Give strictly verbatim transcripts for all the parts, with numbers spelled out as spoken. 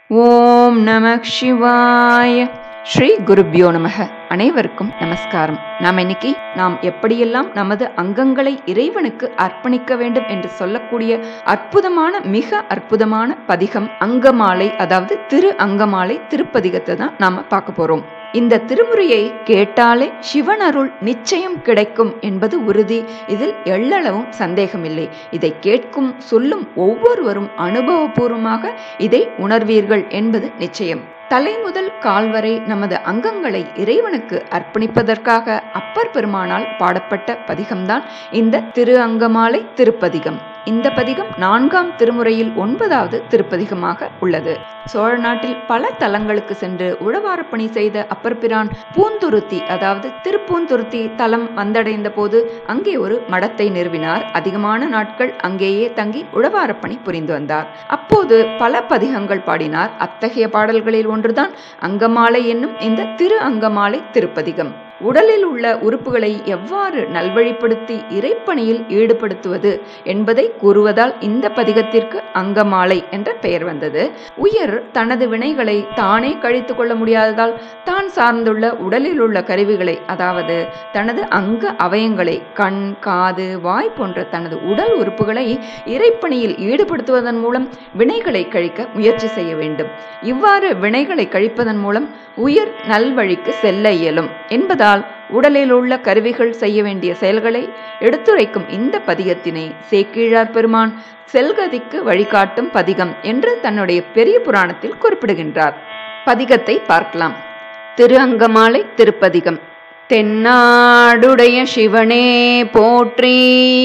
ஓம் நம சிவாய. ஸ்ரீ குருப்யோ நமக. அனைவருக்கும் நமஸ்காரம். நாம் இன்னைக்கு நாம் எப்படியெல்லாம் நமது அங்கங்களை இறைவனுக்கு அர்ப்பணிக்க வேண்டும் என்று சொல்லக்கூடிய அற்புதமான மிக அற்புதமான பதிகம் அங்கமாலை, அதாவது திரு அங்கமாலை திருப்பதிகத்தை தான் நாம பார்க்க போறோம். இந்த திருமுறையை கேட்டாலே சிவன் அருள் நிச்சயம் கிடைக்கும் என்பது உறுதி. இதில் எள்ளளவும் சந்தேகமில்லை. இதை கேட்கும் சொல்லும் ஒவ்வொருவரும் அனுபவபூர்வமாக இதை உணர்வீர்கள் என்பது நிச்சயம். தலை முதல் கால் வரை நமது அங்கங்களை இறைவனுக்கு அர்ப்பணிப்பதற்காக அப்பர் பெருமானால் பாடப்பட்ட பதிகம்தான் இந்த திரு அங்கமாலை திருப்பதிகம். இந்த பதிகம் நான்காம் திருமுறையில் ஒன்பதாவது திருப்பதிகமாக உள்ளது. சோழ நாட்டில் பல தலங்களுக்கு சென்று உழவாரப்பணி செய்த அப்பர் பிரான் பூந்துருத்தி, அதாவது திருப்பூந்துருத்தி தலம் வந்தடைந்த போது அங்கே ஒரு மடத்தை நிறுவினார். அதிகமான நாட்கள் அங்கேயே தங்கி உழவாரப்பணி புரிந்து வந்தார். அப்போது பல பதிகங்கள் பாடினார். அத்தகைய பாடல்களில் ஒன்றுதான் அங்கமாலை என்னும் இந்த திரு அங்கமாலை திருப்பதிகம். உடலில் உள்ள உறுப்புகளை எவ்வாறு நல்வழிப்படுத்தி இறைப்பணியில் ஈடுபடுத்துவது என்பதை கூறுவதால் இந்த பதிகத்திற்கு அங்கமாலை என்ற பெயர் வந்தது. உயர் தனது வினைகளை தானே கழித்து கொள்ள முடியாததால் தான் சார்ந்துள்ள உடலில் உள்ள கருவிகளை, அதாவது தனது அங்க அவயங்களை, கண், காது, வாய் போன்ற தனது உடல் உறுப்புகளை இறைப்பணியில் ஈடுபடுத்துவதன் மூலம் வினைகளை கழிக்க முயற்சி செய்ய வேண்டும். இவ்வாறு வினைகளை கழிப்பதன் மூலம் உயர் நல்வழிக்கு செல்ல இயலும் என்பதால் உடலில் உள்ள கருவிகள் செய்ய வேண்டிய செயல்களை எடுத்துரைக்கும் இந்த பதிகத்தினை சேக்கிழார் பெருமான் செல்கதிக்கு வழிகாட்டும் பதிகம் என்று தன்னுடைய பெரிய புராணத்தில் குறிப்பிடுகின்றார். பதிகத்தை பார்க்கலாம். திரு அங்கமாலை திருப்பதிகம். தென்னாடுடைய சிவனே போற்றி,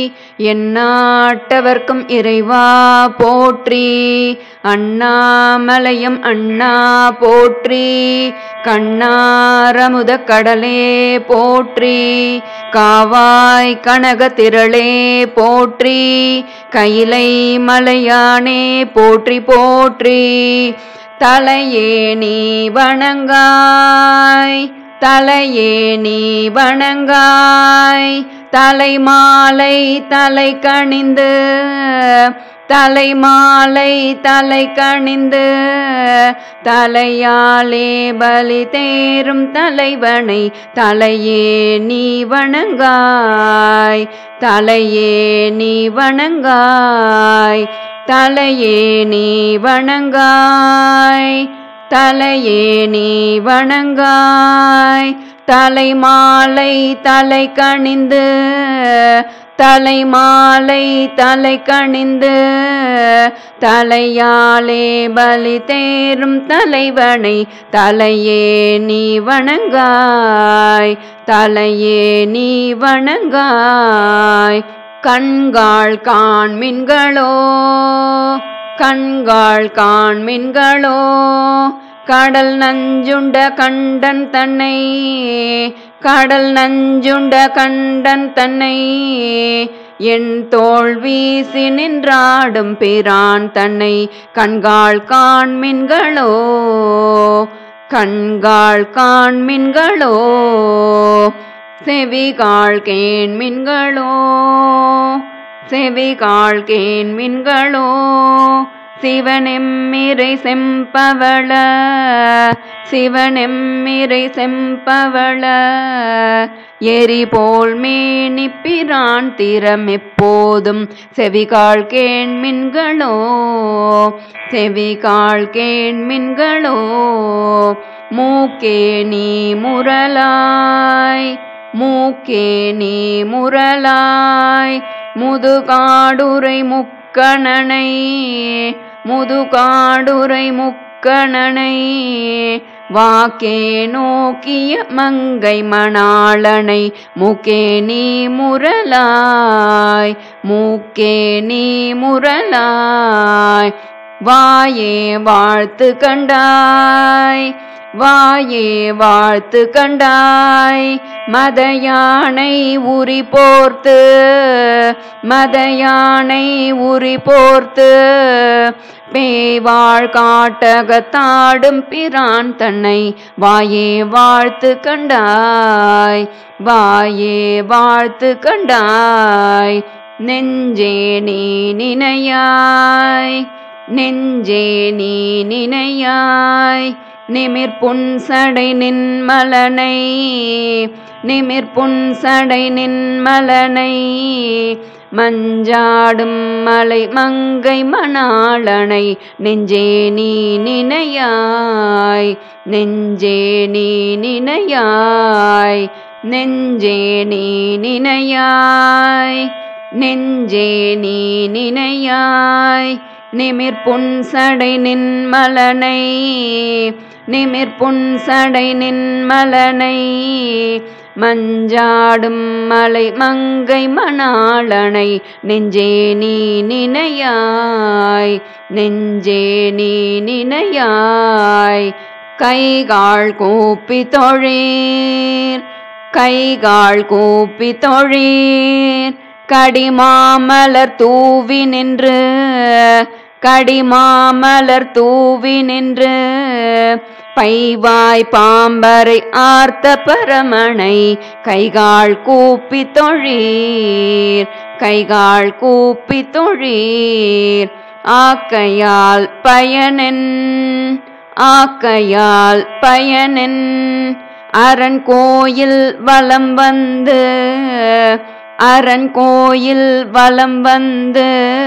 எந்நாட்டவர்க்கும் இறைவா போற்றி, அண்ணாமலையம் அண்ணா போற்றி, கண்ணாரமுத கடலே போற்றி, காவாய் கனக திரளே போற்றி, கையிலை மலையானே போற்றி போற்றி, தலையே நீ வணங்காய், தலையே நீ வணங்காய், தலைமாலை தலை கணிந்து, தலைமாலை தலை கணிந்து, தலையாலே பலி தேரும் தலைவனை தலையே நீ வணங்காய், தலையே நீ வணங்காய், தலையே நீ வணங்காய், தலையே நீ வணங்காய், தலைமாலை தலை கணிந்து, தலைமாலை தலை கணிந்து, தலையாலே பலி தேரும் தலைவனை தலையே நீ வணங்காய், தலையே நீ வணங்காய். கண்காள் காண்மின்களோ, கண்காள் காண்மின்களோ, கடல் நஞ்சுண்ட கண்டன் தன்னை, கடல் நஞ்சுண்ட கண்டன் தன்னை, என் தோள் வீசி நின்றாடும் பிரான் தன்னை கண்காள் காண்மின்களோ, கண்காள் காண்மின்களோ, செவிகாள் கேண்மின்களோ, செவிகாள் கேண்மின்களோ, சிவனெம்மிரை செம்பவள, சிவனெம்மிரை செம்பவள, எரிபோல் மேனிப்பிரான் திறம் எப்போதும் செவிகாள் கேண்மின்களோ, செவிகாள் கேண்மின்களோ, மூக்கே நீ முரலாய், மூக்கே நீ முரலாய், முதுகாடுரை முக்கணனை, முதுகாடுரை முக்கணனை, வாக்கே நோக்கிய மங்கை மணாளனை மூக்கே நீ முரலாய், மூக்கே நீ முரலாய், வாயே வாழ்த்து கண்டாய், வாயே வாழ்த்து கண்டாய், மதயானை உரி போர்த்து, மதயானை உரி போர்த்து, பேய்வாழ் காட்டகத்தாடும் பிரான் தன்னை வாயே வாழ்த்து கண்டாய், வாயே வாழ்த்து கண்டாய், நெஞ்சே நீ நினையாய், நெஞ்சே நீ நினையாய் நிமிர்புன் சடை நின்மலனை நிமிர்புன் சடை நின்மலனை மஞ்சாடும் மலை மங்கை மணாளனை நெஞ்சே நீ நினையாய் நெஞ்சே நீ நினையாய் நெஞ்சே நீ நினையாய் நெஞ்சே நீ நினையாய் நிமிர்புன் சடை நின்மலனை நிமிர்புன் சடை நின்மலனை மஞ்சாடும் மலை மங்கை மணாளனை நெஞ்சே நீ நினையாய் நெஞ்சே நீ நினையாய் கைகால் கூப்பி தொழீர் கைகால் கூப்பி தொழீர் கடிமாமலர் தூவி நின்று கடிமாமலர் தூவி நின்று பைவாய் பாம்பரை ஆர்த்த பரமனை கைகால் கூப்பி தொழீர் கைகால் கூப்பி தொழீர் ஆக்கையால் பயனென் ஆக்கையால் பயனென் அரண் கோயில் வலம் வந்து அரண் கோயில் வலம் வந்து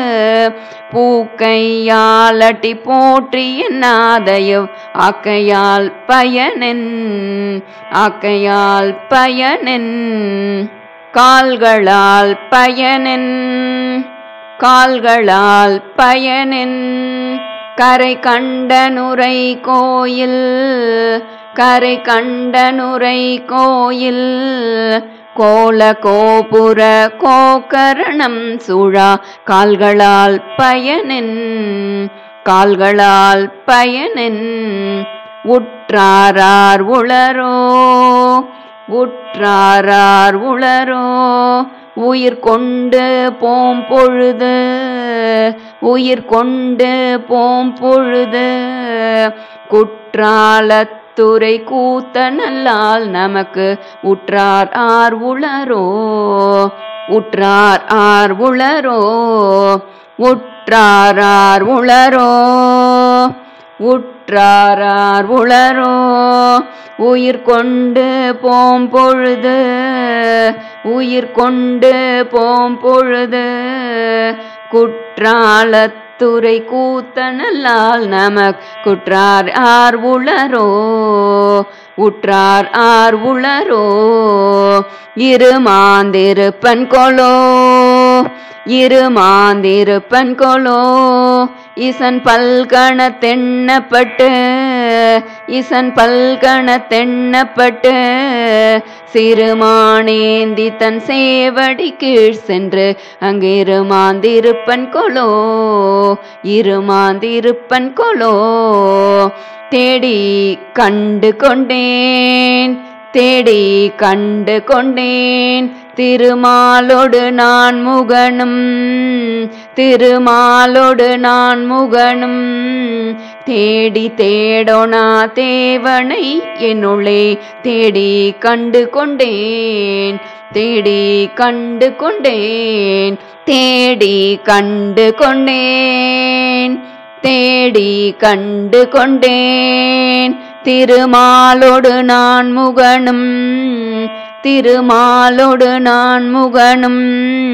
பூக்கையாலட்டி போற்றிய நாதயவ் ஆக்கையால் பயனென் ஆக்கையால் பயனென் கால்களால் பயனென் கால்களால் பயனென் கரை கண்டனுரை கோயில் கரை கண்டனுரை கோயில் கோல கோபுர கோகரணம் சூழா கால்களால் பயனென் கால்களால் பயனென் உற்றாரார் உளரோ உற்றாரார் உளரோ உயிர் கொண்டு போம் பொழுது உயிர் கொண்டு போம் பொழுது குற்றாலத் துறை கூத்த நல்லால் நமக்கு உற்றார் ஆர் உளரோ உற்றார் ஆர் உளரோ உற்றாரார் உளரோ உற்றாரார் உளரோ உயிர் கொண்டு போம் பொழுது உயிர் கொண்டு போம் பொழுது குற்றாலத் துறை கூத்த நல்லால் நமக் குற்றார் ஆர் உளரோ உற்றார் ஆர் உளரோ இருமாந்திருப்பன் கொலோ இருமாந்திருப்பன் கொலோ இசன் பல்கண தென்னப்பட்டு இசன் பல்கண தென்னப்பட்டு சிறுமானேந்தி தன் சேவடி கீழ் சென்று அங்கிருமாந்திருப்பன் கொலோ இருமாந்திருப்பன் கொலோ தேடி கண்டு கொண்டேன் தேடி கண்டு கொண்டேன் திருமாலோடு நான் முகனும் திருமாலோடு நான் முகனும் தேடி தேடோனா தேவனை என்னுள்ளே தேடி கண்டு கொண்டேன் தேடி கண்டு கொண்டேன் தேடி கண்டு கொண்டேன் தேடி கண்டு கொண்டேன் திருமாலோடு நான் முகனும் திருமாலோடு நான் முகனும்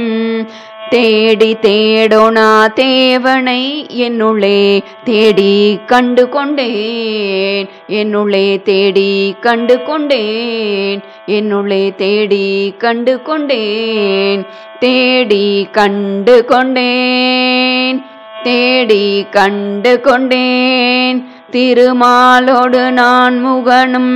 தேடி தேடோனா தேவனை என்னுள்ளே தேடி கண்டு கொண்டேன் என்னுள்ளே தேடி கண்டு கொண்டேன் என்னுள்ளே தேடி கண்டு கொண்டேன் தேடி கண்டு கொண்டேன் தேடி கண்டு கொண்டேன் திருமாலோடு நான் முகனும்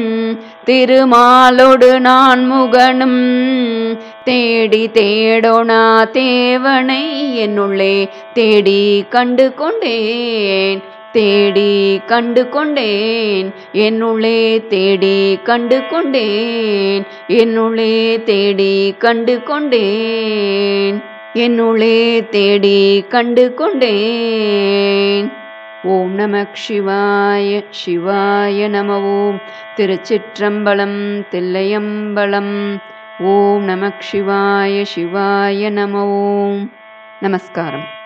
திருமாலோடு நான் முகனும் தேடி தேடோனா தேவனை என்னுள்ளே தேடி கண்டு கொண்டேன் தேடி கண்டு கொண்டேன் என்னுள்ளே தேடி கண்டு கொண்டேன் என்னுள்ளே தேடி கண்டு கொண்டேன் என்னுள்ளே தேடி கண்டு கொண்டேன். ஓம் நமக் சிவாய. சிவாய நம. ஓம் திருச்சிற்றம்பலம். தில்லையம்பலம். ஓம் நமக் சிவாய. சிவாய நம. ஓம். நமஸ்காரம்.